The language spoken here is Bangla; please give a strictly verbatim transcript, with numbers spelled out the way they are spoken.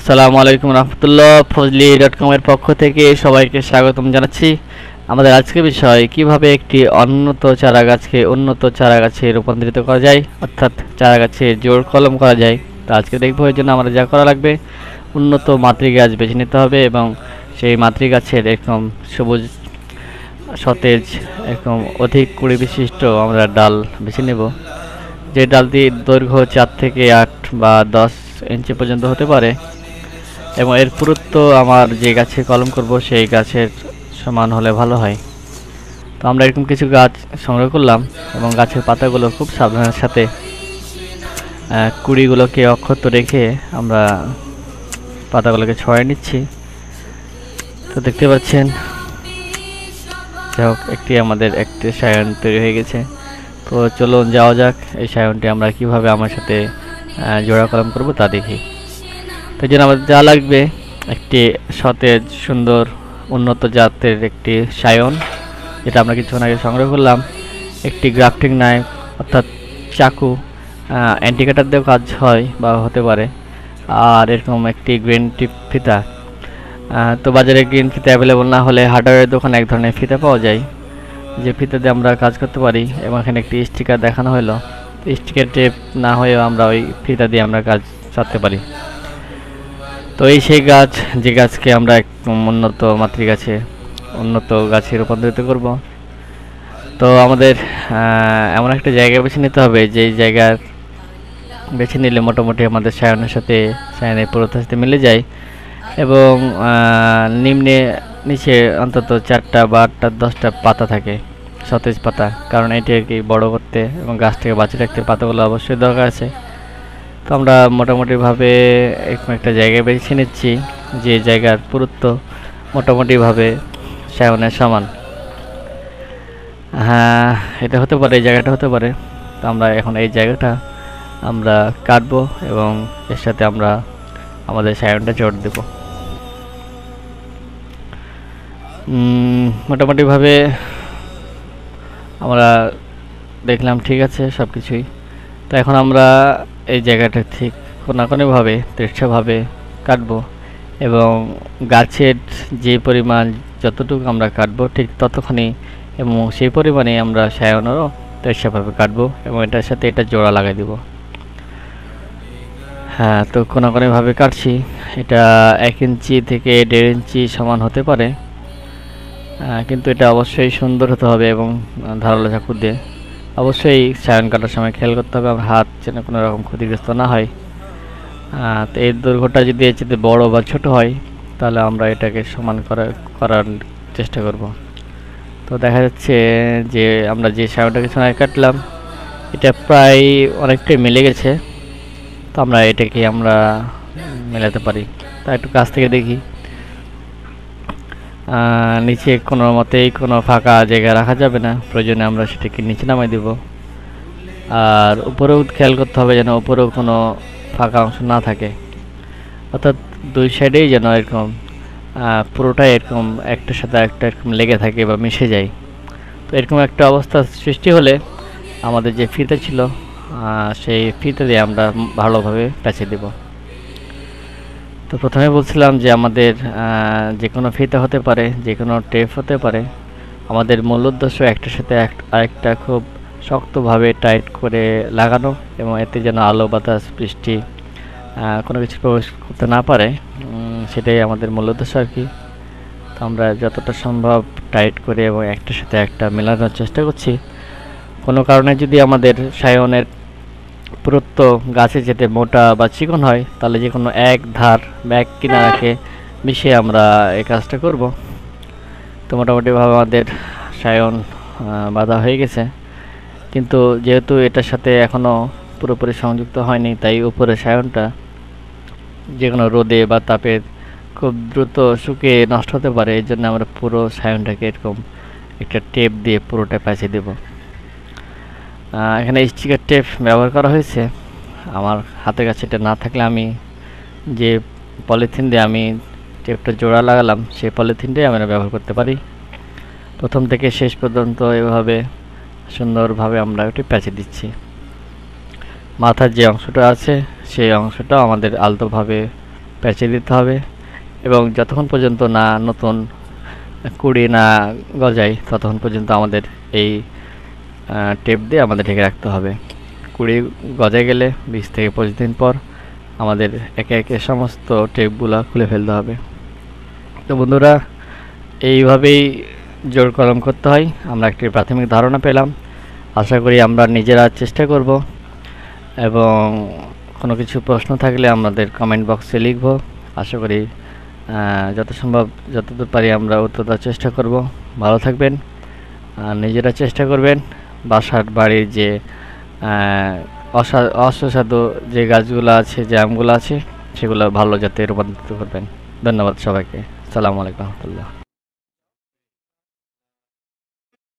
আসসালামু আলাইকুম রহমতুল্লাহ। ফজলি ডট কম এর পক্ষ থেকে সবাইকে স্বাগতম জানাচ্ছি। আমাদের আজকের বিষয় কিভাবে একটি উন্নত চারা গাছকে উন্নত চারা গাছে রূপান্তরিত করা যায়, অর্থাৎ চারা গাছে জোড় কলম করা যায়। তো আজকে দেখবো, এর জন্য আমরা যা করা লাগবে, উন্নত মাতৃ গাছ বেছে নিতে হবে এবং সেই মাতৃ গাছের এরকম সবুজ সতেজ একদম অধিক কুড়ি বিশিষ্ট আমরা ডাল বেছে নেব। যে ডালটির দৈর্ঘ্য চার থেকে আট বা দশ ইঞ্চি পর্যন্ত হতে পারে এবং এর পুরুত্ব আমার যে গাছে কলম করব সেই গাছের সমান হলে ভালো হয়। তো আমরা এরকম কিছু গাছ সংগ্রহ করলাম এবং গাছের পাতাগুলো খুব সাবধানের সাথে কুড়িগুলোকে অক্ষত রেখে আমরা পাতাগুলোকে ছড়িয়ে নিচ্ছি। তো দেখতে পাচ্ছেন, যাই হোক, একটি আমাদের একটি সায়ন তৈরি হয়ে গেছে। তো চলুন যাওয়া যাক, এই সায়নটি আমরা কিভাবে আমার সাথে জোড়া কলম করব তা দেখি। তো জন্য আমাদের যা লাগবে, একটি সতেজ সুন্দর উন্নত জাতের একটি সায়ন, যেটা আমরা কিছুক্ষণ আগে সংগ্রহ করলাম, একটি গ্রাফটিং নাইফ অর্থাৎ চাকু, অ্যান্টিকাটার দিয়েও কাজ হয় বা হতে পারে, আর এরকম একটি গ্রিন টিপ ফিতা। তো বাজারে গ্রিন ফিতা অ্যাভেলেবল না হলে হার্ডওয়্যারের দোকানে এক ধরনের ফিতা পাওয়া যায়, যে ফিতা দিয়ে আমরা কাজ করতে পারি। এবং এখানে একটি স্টিকার দেখানো হলো, স্টিকার টেপ না হয়েও আমরা ওই ফিতা দিয়ে আমরা কাজ করতে পারি। তো এই সেই গাছ, যে গাছকে আমরা একদম উন্নত মাতৃ গাছে উন্নত গাছে রূপান্তরিত করব। তো আমাদের এমন একটা জায়গা বেছে নিতে হবে, যে জায়গা বেছে নিলে মোটামুটি আমাদের সায়নের সাথে সায়নের পুরোটার সাথে মিলে যায় এবং নিম্নে নিচে অন্তত চারটা বা আটটা দশটা পাতা থাকে, সতেজ পাতা, কারণ এটিকে বড় করতে এবং গাছটাকে বাঁচিয়ে রাখতে পাতাগুলো অবশ্যই দরকার আছে। তো আমরা মোটামুটিভাবে এরকম একটা জায়গায় বেছে নিচ্ছি, যে জায়গার পুরুত্ব মোটামুটিভাবে সায়নের সমান। হ্যাঁ, এটা হতে পারে, এই জায়গাটা হতে পারে। তো আমরা এখন এই জায়গাটা আমরা কাটবো এবং এর সাথে আমরা আমাদের সায়নটা জোড় দেব। মোটামুটিভাবে আমরা দেখলাম ঠিক আছে সব কিছুই। তো এখন আমরা এই জায়গাটা ঠিক কোনাকোনিভাবে তির্যকভাবে কাটবো এবং গাছের যে পরিমাণ যতটুকু আমরা কাটবো ঠিক ততখানি এবং সেই পরিমাণে আমরা সায়নেরও তির্যকভাবে কাটবো এবং এটার সাথে এটা জোড়া লাগাই দিব। হ্যাঁ, তো কোনাকোনিভাবে কাটছি। এটা এক ইঞ্চি থেকে দেড় ইঞ্চি সমান হতে পারে, কিন্তু এটা অবশ্যই সুন্দর হতে হবে এবং ধারালো চাকু দিয়ে। অবশ্যই সায়ন কাটার সময় খেয়াল করতে হবে আমার হাত যেন কোনো রকম ক্ষতিগ্রস্ত না হয়। তো এই দৈর্ঘ্যটা যদি এর চেয়ে বড় বা ছোট হয়, তাহলে আমরা এটাকে সমান করার করার চেষ্টা করব। তো দেখা যাচ্ছে যে আমরা যে সায়নটাকে সোনায় কাটলাম, এটা প্রায় অনেকটাই মিলে গেছে। তো আমরা এটাকে আমরা মেলাতে পারি। তা একটু কাছ থেকে দেখি। নিচে কোনো মতেই কোনো ফাঁকা জায়গা রাখা যাবে না, প্রয়োজনে আমরা সেটাকে নিচে নামাই দেব। আর উপরেও খেয়াল করতে হবে যেন উপরেও কোনো ফাঁকা অংশ না থাকে, অর্থাৎ দুই সাইডেই যেন এরকম পুরোটাই এরকম একটার সাথে একটা এরকম লেগে থাকে বা মিশে যায়। তো এরকম একটা অবস্থা সৃষ্টি হলে আমাদের যে ফিতা ছিল সেই ফিতা দিয়ে আমরা ভালোভাবে পেঁচে দেব। তো প্রথমে বলছিলাম যে আমাদের যে কোনো ফিতা হতে পারে, যে কোনো টেপ হতে পারে। আমাদের মূল উদ্দেশ্য একটার সাথে আরেকটা খুব শক্তভাবে টাইট করে লাগানো এবং এতে যেন আলো বাতাস বৃষ্টি কোনো কিছু প্রবেশ করতে না পারে, সেটাই আমাদের মূল উদ্দেশ্য আর কি। তো আমরা যতটা সম্ভব টাইট করে এবং একটার সাথে একটা মেলানোর চেষ্টা করছি। কোনো কারণে যদি আমাদের সায়নের পুরুত্ব গাছে যেতে মোটা বা চিকন হয়, তাহলে যে কোনো এক ধার বা এক কিনারাকে মিশিয়ে আমরা এই কাজটা করব। তো মোটামুটিভাবে আমাদের সায়ন বাঁধা হয়ে গেছে, কিন্তু যেহেতু এটার সাথে এখনও পুরোপুরি সংযুক্ত হয়নি, তাই উপরে সায়নটা যে কোনো রোদে বা তাপে খুব দ্রুত শুকিয়ে নষ্ট হতে পারে। এই জন্য আমরা পুরো সায়নটাকে এরকম একটা টেপ দিয়ে পুরোটা পেঁচিয়ে দেব। এখানে স্টিকার টেপ ব্যবহার করা হয়েছে। আমার হাতের কাছে এটা না থাকলে আমি যে পলিথিন দিয়ে আমি টেপটা জোড়া লাগালাম, সেই পলিথিনটাই আমরা ব্যবহার করতে পারি। প্রথম থেকে শেষ পর্যন্ত এভাবে সুন্দরভাবে আমরা ওটি পেঁচে দিচ্ছি। মাথার যে অংশটা আছে সেই অংশটাও আমাদের আলতোভাবে পেঁচিয়ে দিতে হবে এবং যতক্ষণ পর্যন্ত না নতুন কুড়ি না গজায় ততক্ষণ পর্যন্ত আমাদের এই টেপ দিয়ে আমাদের ঢেকে রাখতে হবে। কুড়ি গজায় গেলে বিশ থেকে পঁচিশ দিন পর আমাদের একে একে সমস্ত টেপগুলো খুলে ফেলতে হবে। তো বন্ধুরা, এইভাবেই জোর কলম করতে হয়। আমরা একটি প্রাথমিক ধারণা পেলাম। আশা করি আমরা নিজেরা চেষ্টা করব এবং কোনো কিছু প্রশ্ন থাকলে আমাদের কমেন্ট বক্সে লিখব। আশা করি যত সম্ভব যতদূর পারি আমরা উত্তর দেওয়ার চেষ্টা করব। ভালো থাকবেন, নিজেরা চেষ্টা করবেন বাসার বাড়ির যে অসাধু যে গাছগুলো আছে, যে আমগুলো আছে, সেগুলো ভালো যাতে রূপান্তরিত করবেন। ধন্যবাদ সবাইকে। আসসালামু আলাইকুম রহমতুল্লাহ।